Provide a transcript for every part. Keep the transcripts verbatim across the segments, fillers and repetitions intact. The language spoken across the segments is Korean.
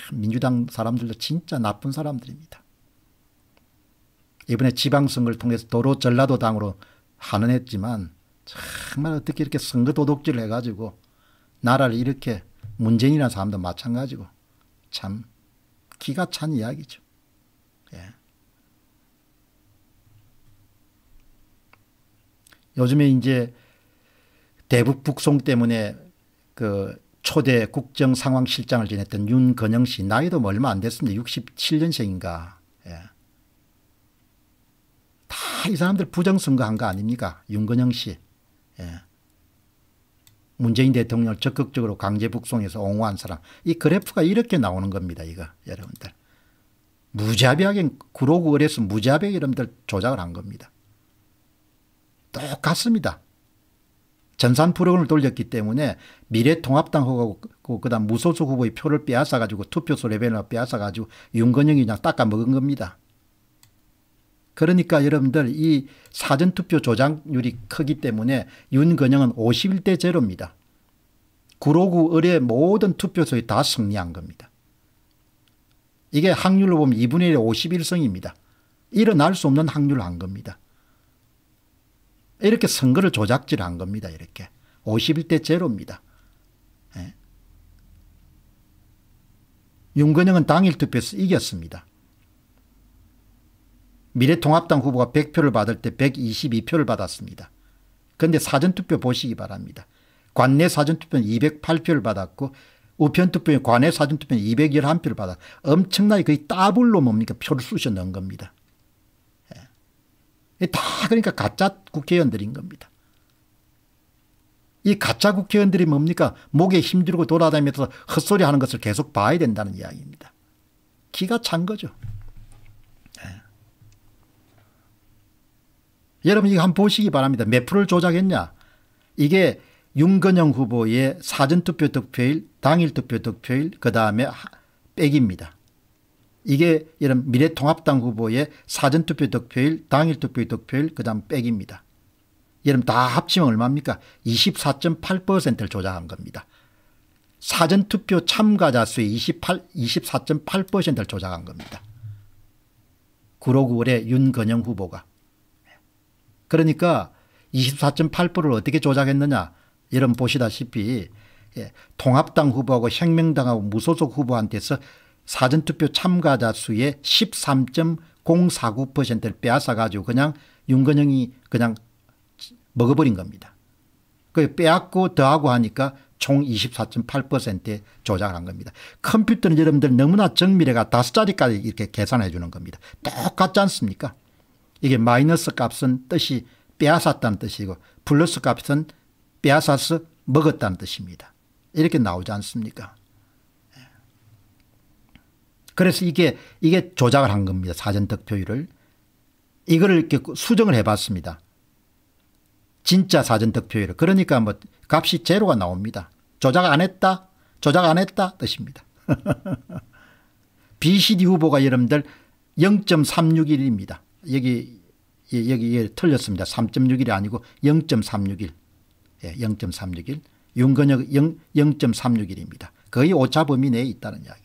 참 민주당 사람들도 진짜 나쁜 사람들입니다. 이번에 지방선거를 통해서 도로 전라도당으로 환원했지만 정말 어떻게 이렇게 선거 도둑질을 해가지고 나라를 이렇게 문재인이라는 사람도 마찬가지고 참 기가 찬 이야기죠. 예. 요즘에 이제 대북 북송 때문에 그 초대 국정상황실장을 지냈던 윤건영 씨 나이도 얼마 안 됐습니다. 육십칠 년생인가. 예. 다 이 사람들 부정선거한 거 아닙니까? 윤건영 씨. 예. 문재인 대통령을 적극적으로 강제 북송해서 옹호한 사람. 이 그래프가 이렇게 나오는 겁니다. 이거 여러분들. 무자비하게 구로구 을에서 무자비하게 여러분들 조작을 한 겁니다. 똑같습니다. 전산 프로그램을 돌렸기 때문에 미래통합당 후보하고 그다음 무소속 후보의 표를 빼앗아 가지고 투표소 레벨을 빼앗아 가지고 윤건영이 그냥 닦아 먹은 겁니다. 그러니까 여러분들 이 사전투표 조작률이 크기 때문에 윤건영은 오십일 대 제로입니다. 구로구 을의 모든 투표소에 다 승리한 겁니다. 이게 확률로 보면 이분의 일 오십일 성입니다. 일어날 수 없는 확률을 한 겁니다. 이렇게 선거를 조작질한 겁니다. 이렇게 오십일 대 제로입니다. 예. 윤건영은 당일 투표에서 이겼습니다. 미래통합당 후보가 백 표를 받을 때 백이십이 표를 받았습니다. 그런데 사전투표 보시기 바랍니다. 관내 사전투표는 이백팔 표를 받았고 우편투표에 관내 사전투표는 이백십일 표를 받아 엄청나게 거의 더블로 뭡니까 표를 쑤셔 넣은 겁니다. 예. 다 그러니까 가짜 국회의원들인 겁니다. 이 가짜 국회의원들이 뭡니까 목에 힘들고 돌아다니면서 헛소리 하는 것을 계속 봐야 된다는 이야기입니다. 기가 찬 거죠. 여러분 이거 한번 보시기 바랍니다. 몇 프로를 조작했냐. 이게 윤건영 후보의 사전투표 득표일 당일 투표 득표일 그다음에 백입니다. 이게 여러분 미래통합당 후보의 사전투표 득표일 당일 투표 득표일 그다음 백입니다. 여러분 다 합치면 얼마입니까? 이십사 점 팔 퍼센트를 조작한 겁니다. 사전투표 참가자 수의 이십사 점 팔 퍼센트를 조작한 겁니다. 구로구 을의 윤건영 후보가. 그러니까 이십사 점 팔 퍼센트를 어떻게 조작했느냐. 여러분 보시다시피 예, 통합당 후보하고 혁명당하고 무소속 후보한테서 사전투표 참가자 수의 십삼 점 공사구 퍼센트를 빼앗아 가지고 그냥 윤건영이 그냥 먹어버린 겁니다. 그 빼앗고 더하고 하니까 총 이십사 점 팔 퍼센트에 조작을 한 겁니다. 컴퓨터는 여러분들 너무나 정밀해가 다섯 자리까지 이렇게 계산해 주는 겁니다. 똑같지 않습니까? 이게 마이너스 값은 뜻이 빼앗았다는 뜻이고 플러스 값은 빼앗아서 먹었다는 뜻입니다. 이렇게 나오지 않습니까? 그래서 이게 이게 조작을 한 겁니다. 사전 득표율을. 이거를 이렇게 수정을 해봤습니다. 진짜 사전 득표율을. 그러니까 뭐 값이 제로가 나옵니다. 조작 안 했다. 조작 안 했다 뜻입니다. 비씨디 후보가 여러분들 영 점 삼육일입니다. 여기 여기 예, 틀렸습니다. 삼 점 육일이 아니고 영 점 삼육일. 예, 영 점 삼육일. 윤건영 영 점 삼육일입니다. 거의 오차 범위 내에 있다는 이야기.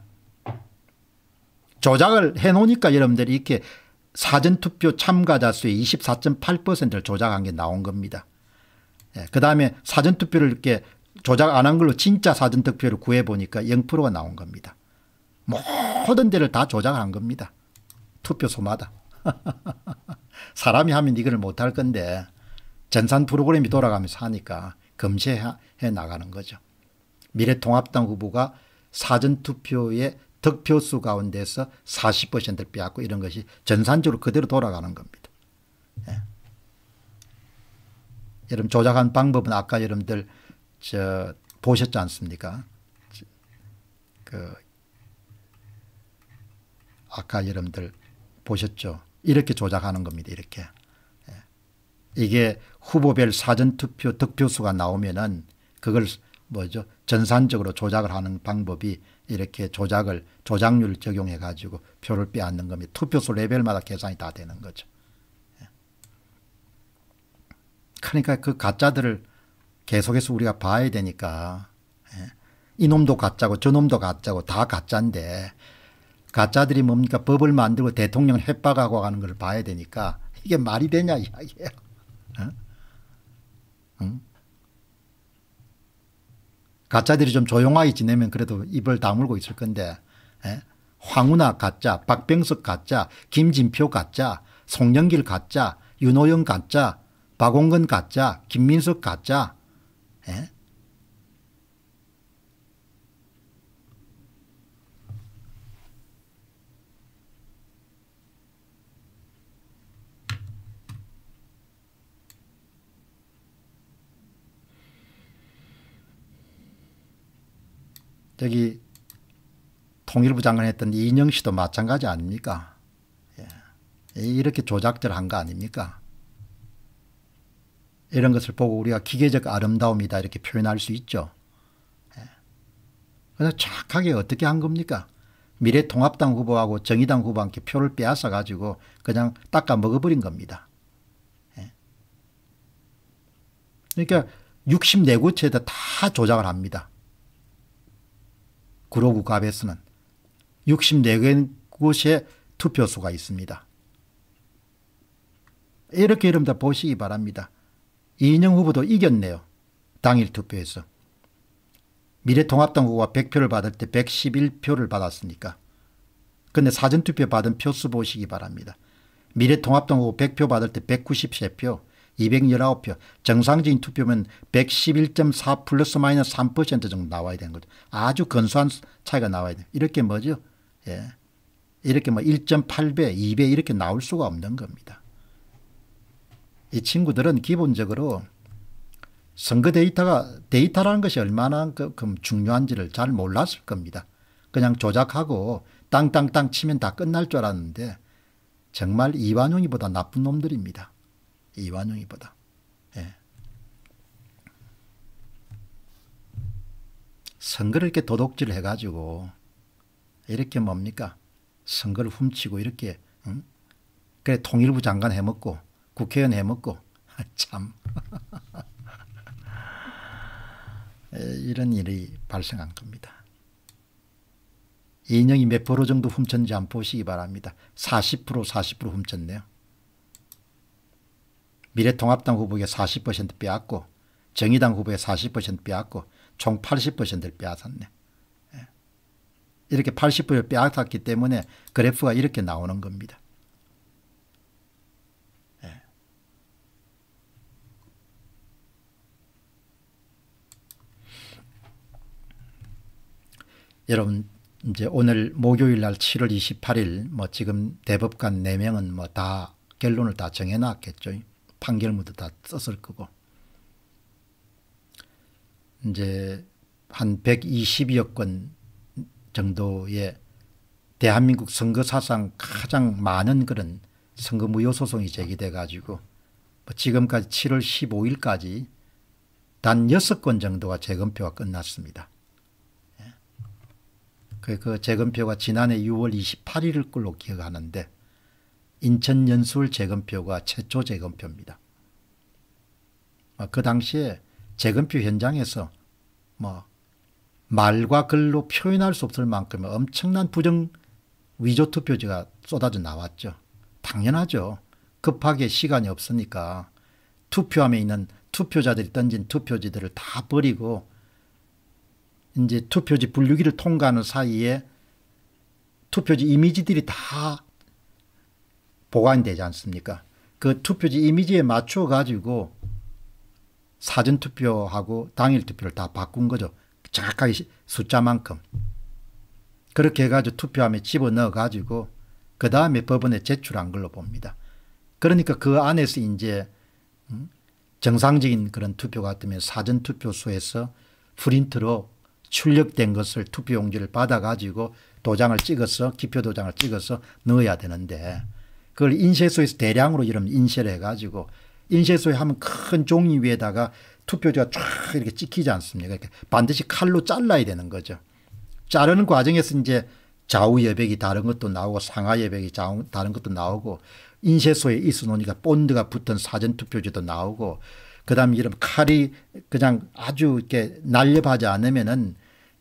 조작을 해놓으니까 여러분들이 이렇게 사전투표 참가자 수의 이십사 점 팔 퍼센트를 조작한 게 나온 겁니다. 예, 그 다음에 사전투표를 이렇게 조작 안 한 걸로 진짜 사전투표를 구해보니까 영 퍼센트가 나온 겁니다. 모든 데를 다 조작한 겁니다. 투표소마다. 사람이 하면 이걸 못할 건데 전산 프로그램이 돌아가면서 하니까 검시해 나가는 거죠. 미래통합당 후보가 사전투표의 득표수 가운데서 사십 퍼센트를 빼앗고 이런 것이 전산적으로 그대로 돌아가는 겁니다. 예. 여러분 조작한 방법은 아까 여러분들 저 보셨지 않습니까? 그 아까 여러분들 보셨죠? 이렇게 조작하는 겁니다. 이렇게. 예. 이게 후보별 사전투표 득표수가 나오면은 그걸 뭐죠? 전산적으로 조작을 하는 방법이 이렇게 조작을 조작률을 적용해 가지고 표를 빼앗는 겁니다. 투표소 레벨마다 계산이 다 되는 거죠. 예. 그러니까 그 가짜들을 계속해서 우리가 봐야 되니까 예. 이놈도 가짜고 저놈도 가짜고 다 가짜인데 가짜들이 뭡니까? 법을 만들고 대통령을 협박하고 가는 걸 봐야 되니까 이게 말이 되냐 이야기예요. 어? 응? 가짜들이 좀 조용하게 지내면 그래도 입을 다물고 있을 건데 에? 황운하 가짜, 박병석 가짜, 김진표 가짜, 송영길 가짜, 윤호영 가짜, 박홍근 가짜, 김민석 가짜. 에? 저기 통일부 장관 했던 이인영 씨도 마찬가지 아닙니까? 예. 이렇게 조작들 한 거 아닙니까? 이런 것을 보고 우리가 기계적 아름다움이다 이렇게 표현할 수 있죠. 예. 그래서 착하게 어떻게 한 겁니까? 미래통합당 후보하고 정의당 후보한테 표를 빼앗아 가지고 그냥 닦아 먹어버린 겁니다. 예. 그러니까 육십사 구체에다 다 조작을 합니다. 구로구 갑에서는 육십사 곳의 투표수가 있습니다. 이렇게 여러분들 보시기 바랍니다. 이인영 후보도 이겼네요. 당일 투표에서. 미래통합당 후보가 백 표를 받을 때 백십일 표를 받았으니까. 그런데 사전투표 받은 표수 보시기 바랍니다. 미래통합당 후보 백 표 받을 때 백구십삼 표, 이백십구 표. 정상적인 투표면 백십일 점 사 플러스 마이너스 삼 퍼센트 정도 나와야 되는 거죠. 아주 근소한 차이가 나와야 돼요. 이렇게 뭐죠? 예. 이렇게 뭐 일 점 팔 배, 이 배 이렇게 나올 수가 없는 겁니다. 이 친구들은 기본적으로 선거 데이터가 데이터라는 것이 얼마나 그, 그 중요한지를 잘 몰랐을 겁니다. 그냥 조작하고 땅땅땅 치면 다 끝날 줄 알았는데 정말 이완용이보다 나쁜 놈들입니다. 이완용이보다. 예. 선거를 이렇게 도둑질 해가지고 이렇게 뭡니까? 선거를 훔치고 이렇게 응? 그래 통일부 장관 해먹고 국회의원 해먹고 참 이런 일이 발생한 겁니다. 이인영이 몇 프로 정도 훔쳤는지 한번 보시기 바랍니다. 사십 퍼센트 사십 퍼센트 훔쳤네요. 미래통합당 후보에 사십 퍼센트 빼앗고 정의당 후보에 사십 퍼센트 빼앗고 총 팔십 퍼센트를 빼앗았네. 예. 이렇게 팔십 퍼센트 빼앗았기 때문에 그래프가 이렇게 나오는 겁니다. 예. 여러분 이제 오늘 목요일 날 칠월 이십팔일 뭐 지금 대법관 네 명은 뭐 다 결론을 다 정해놨겠죠. 판결문도 다 썼을 거고. 이제 한 백이십여 건 정도의 대한민국 선거 사상 가장 많은 그런 선거 무효 소송이 제기돼 가지고 뭐 지금까지 칠월 십오일까지 단 여섯 건 정도가 재검표가 끝났습니다. 그, 그 재검표가 지난해 유월 이십팔일 걸로 기억하는데 인천 연수울 재검표가 최초 재검표입니다. 그 당시에 재검표 현장에서 뭐 말과 글로 표현할 수 없을 만큼 엄청난 부정 위조 투표지가 쏟아져 나왔죠. 당연하죠. 급하게 시간이 없으니까 투표함에 있는 투표자들이 던진 투표지들을 다 버리고 이제 투표지 분류기를 통과하는 사이에 투표지 이미지들이 다 보관되지 않습니까? 그 투표지 이미지에 맞춰 가지고 사전투표하고 당일투표를 다 바꾼 거죠. 정확하게 숫자만큼. 그렇게 해가지고 투표함에 집어넣어 가지고 그 다음에 법원에 제출한 걸로 봅니다. 그러니까 그 안에서 이제 정상적인 그런 투표 같으면 사전투표소에서 프린트로 출력된 것을 투표용지를 받아 가지고 도장을 찍어서 기표도장을 찍어서 넣어야 되는데 그걸 인쇄소에서 대량으로 이런 인쇄를 해가지고 인쇄소에 하면 큰 종이 위에다가 투표지가 쫙 이렇게 찍히지 않습니까? 이렇게 반드시 칼로 잘라야 되는 거죠. 자르는 과정에서 이제 좌우 여백이 다른 것도 나오고 상하 여백이 좌우 다른 것도 나오고 인쇄소에 있어 놓으니까 본드가 붙은 사전투표지도 나오고 그 다음에 이런 칼이 그냥 아주 이렇게 날렵하지 않으면은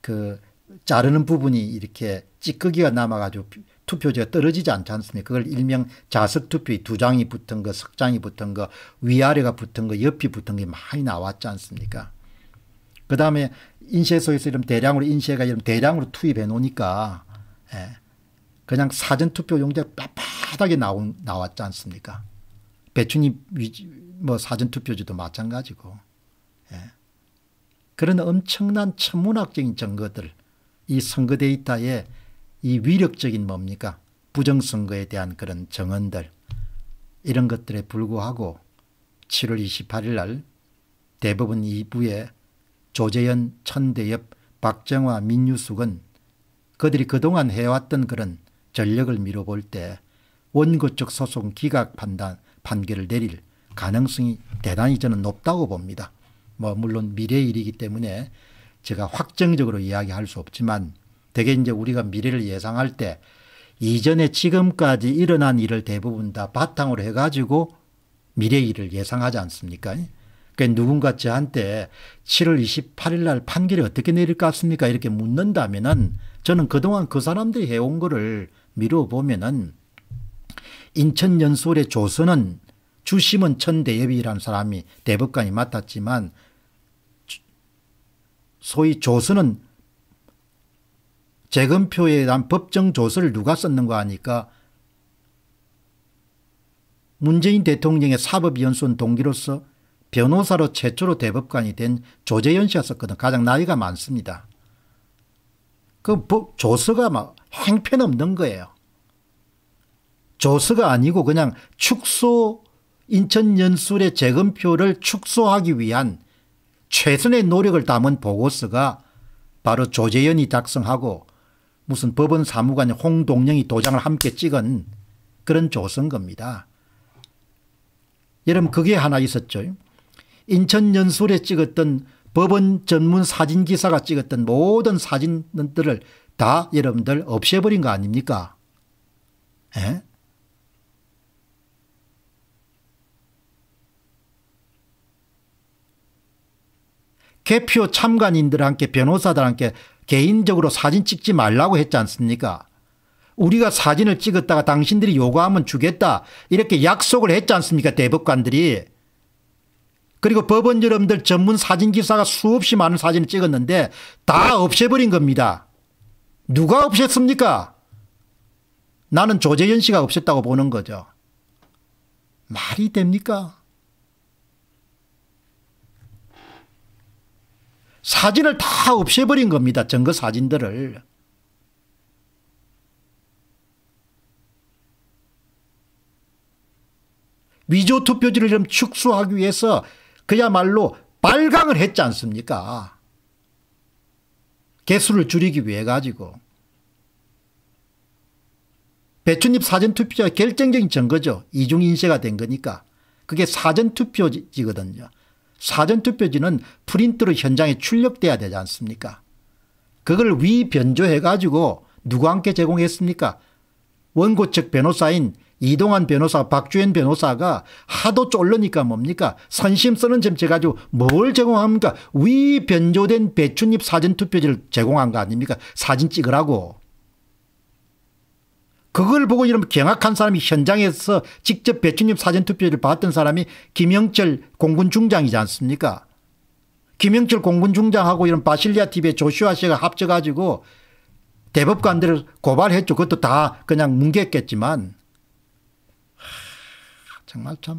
그 자르는 부분이 이렇게 찌꺼기가 남아가지고 투표지가 떨어지지 않지 않습니까? 그걸 일명 자석투표 두 장이 붙은 거, 석 장이 붙은 거, 위아래가 붙은 거, 옆이 붙은 게 많이 나왔지 않습니까? 그 다음에 인쇄소에서 이런 대량으로 인쇄가 이런 대량으로 투입해 놓으니까 예, 그냥 사전투표 용지가 빳빳하게 나온, 나왔지 않습니까? 배춘입 뭐 사전투표지도 마찬가지고. 예. 그런 엄청난 천문학적인 증거들, 이 선거 데이터에 이 위력적인 뭡니까? 부정선거에 대한 그런 정언들, 이런 것들에 불구하고 칠월 이십팔일 날 대법원 이 부에 조재현, 천대엽, 박정화, 민유숙은 그들이 그동안 해왔던 그런 전력을 미뤄볼 때 원고 측 소송 기각 판단, 판결을 내릴 가능성이 대단히 저는 높다고 봅니다. 뭐 물론 미래의 일이기 때문에 제가 확정적으로 이야기할 수 없지만 대개 이제 우리가 미래를 예상할 때 이전에 지금까지 일어난 일을 대부분 다 바탕으로 해가지고 미래의 일을 예상하지 않습니까? 그러니까 누군가 저한테 칠월 이십팔일 날 판결이 어떻게 내릴 것 같습니까? 이렇게 묻는다면은 저는 그동안 그 사람들이 해온 거를 미뤄보면은 인천 연수원의 조선은 주심은 천대엽이라는 사람이 대법관이 맡았지만 소위 조선은 재검표에 대한 법정 조서를 누가 썼는가 하니까 문재인 대통령의 사법연수원 동기로서 변호사로 최초로 대법관이 된 조재현 씨가 썼거든. 가장 나이가 많습니다. 그 조서가 막 행편없는 거예요. 조서가 아니고 그냥 축소 인천 연수원의 재검표를 축소하기 위한 최선의 노력을 담은 보고서가 바로 조재현이 작성하고 무슨 법원 사무관 홍동영이 도장을 함께 찍은 그런 조서인 겁니다. 여러분 그게 하나 있었죠. 인천 연수원에 찍었던 법원 전문 사진기사가 찍었던 모든 사진들을 다 여러분들 없애버린 거 아닙니까? 에? 개표 참관인들과 함께 변호사들과 함께 개인적으로 사진 찍지 말라고 했지 않습니까? 우리가 사진을 찍었다가 당신들이 요구하면 주겠다 이렇게 약속을 했지 않습니까? 대법관들이. 그리고 법원 여러분들 전문 사진기사가 수없이 많은 사진을 찍었는데 다 없애버린 겁니다. 누가 없앴습니까? 나는 조재현 씨가 없앴다고 보는 거죠. 말이 됩니까? 사진을 다 없애버린 겁니다. 증거 사진들을. 위조 투표지를 좀 축소하기 위해서 그야말로 발광을 했지 않습니까? 개수를 줄이기 위해 가지고. 배춧잎 사전투표지가 결정적인 증거죠. 이중인쇄가 된 거니까. 그게 사전투표지거든요. 사전투표지는 프린트로 현장에 출력돼야 되지 않습니까? 그걸 위변조해 가지고 누구와 함께 제공했습니까? 원고 측 변호사인 이동환 변호사, 박주현 변호사가 하도 쫄르니까 뭡니까? 선심 쓰는 점 제가지고 뭘 제공합니까? 위변조된 배춧잎 사전투표지를 제공한 거 아닙니까? 사진 찍으라고. 그걸 보고 이런 경악한 사람이 현장에서 직접 배춧잎 사전투표를 봤던 사람이 김영철 공군중장이지 않습니까? 김영철 공군중장하고 이런 바실리아 티비의 조슈아 씨가 합쳐가지고 대법관들을 고발했죠. 그것도 다 그냥 뭉갰겠지만 정말 참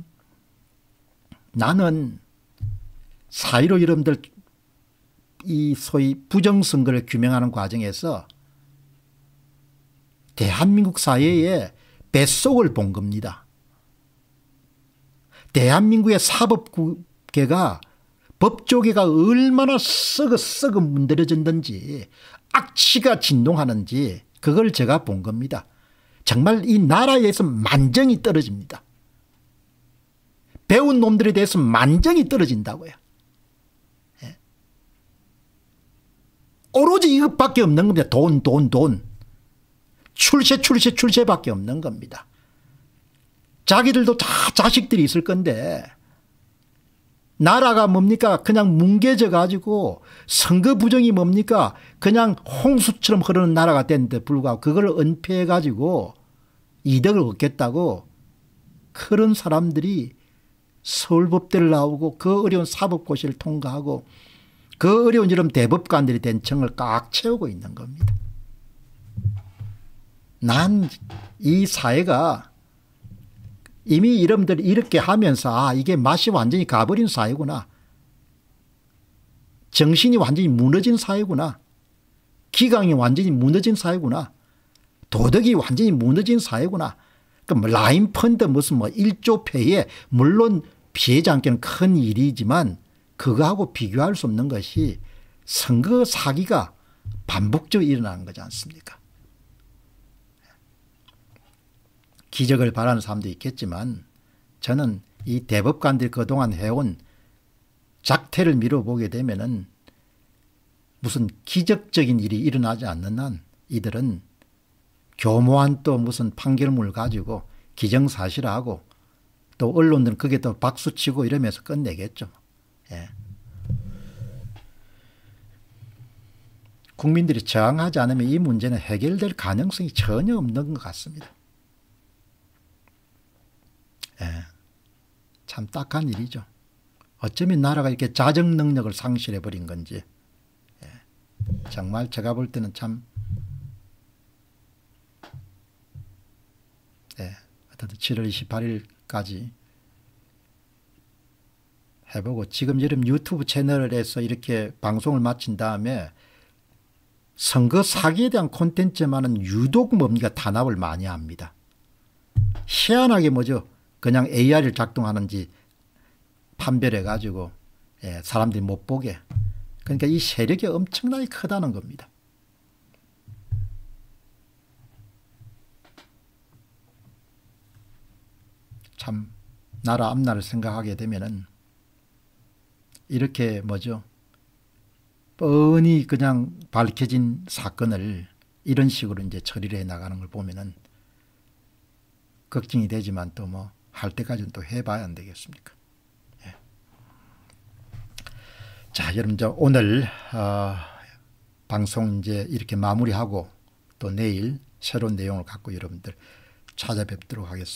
나는 사일오 여러분들 이 소위 부정선거를 규명하는 과정에서 대한민국 사회에 뱃속을 본 겁니다. 대한민국의 사법계가 법조계가 얼마나 썩어 썩어 문드러졌는지 악취가 진동하는지 그걸 제가 본 겁니다. 정말 이 나라에서 만정이 떨어집니다. 배운 놈들에 대해서 만정이 떨어진다고요. 예. 오로지 이것밖에 없는 겁니다. 돈, 돈, 돈. 출세 출세 출세밖에 없는 겁니다. 자기들도 다 자식들이 있을 건데 나라가 뭡니까? 그냥 뭉개져 가지고 선거 부정이 뭡니까? 그냥 홍수처럼 흐르는 나라가 됐는데 불구하고 그걸 은폐해 가지고 이득을 얻겠다고 그런 사람들이 서울법대를 나오고 그 어려운 사법고시를 통과하고 그 어려운 이런 대법관들이 된 청을 꽉 채우고 있는 겁니다. 난 이 사회가 이미 여러분들이 이렇게 하면서 아 이게 맛이 완전히 가버린 사회구나. 정신이 완전히 무너진 사회구나. 기강이 완전히 무너진 사회구나. 도덕이 완전히 무너진 사회구나. 그럼 라인 펀드 무슨 뭐 일조 폐해 물론 피해자 함께는 큰 일이지만 그거하고 비교할 수 없는 것이 선거 사기가 반복적으로 일어나는 거지 않습니까? 기적을 바라는 사람도 있겠지만 저는 이 대법관들이 그동안 해온 작태를 미뤄보게 되면은 무슨 기적적인 일이 일어나지 않는 한 이들은 교모한 또 무슨 판결문을 가지고 기정사실화하고 또 언론들은 그게 또 박수치고 이러면서 끝내겠죠. 예. 국민들이 저항하지 않으면 이 문제는 해결될 가능성이 전혀 없는 것 같습니다. 예. 참 딱한 일이죠. 어쩌면 나라가 이렇게 자정 능력을 상실해 버린 건지 예. 정말 제가 볼 때는 참 예. 어쨌든 칠월 이십팔일까지 해보고 지금 여러분 유튜브 채널에서 이렇게 방송을 마친 다음에 선거 사기에 대한 콘텐츠만은 유독 뭡니까 단합을 많이 합니다. 희한하게 뭐죠. 그냥 에이아이를 작동하는지 판별해 가지고 예, 사람들이 못 보게. 그러니까 이 세력이 엄청나게 크다는 겁니다. 참 나라 앞날을 생각하게 되면은 이렇게 뭐죠. 뻔히 그냥 밝혀진 사건을 이런 식으로 이제 처리를 해 나가는 걸 보면은 걱정이 되지만 또 뭐 할 때까지는 또 해봐야 안 되겠습니까? 예. 자, 여러분, 저 오늘 어, 방송 이제 이렇게 마무리하고 또 내일 새로운 내용을 갖고 여러분들 찾아뵙도록 하겠습니다.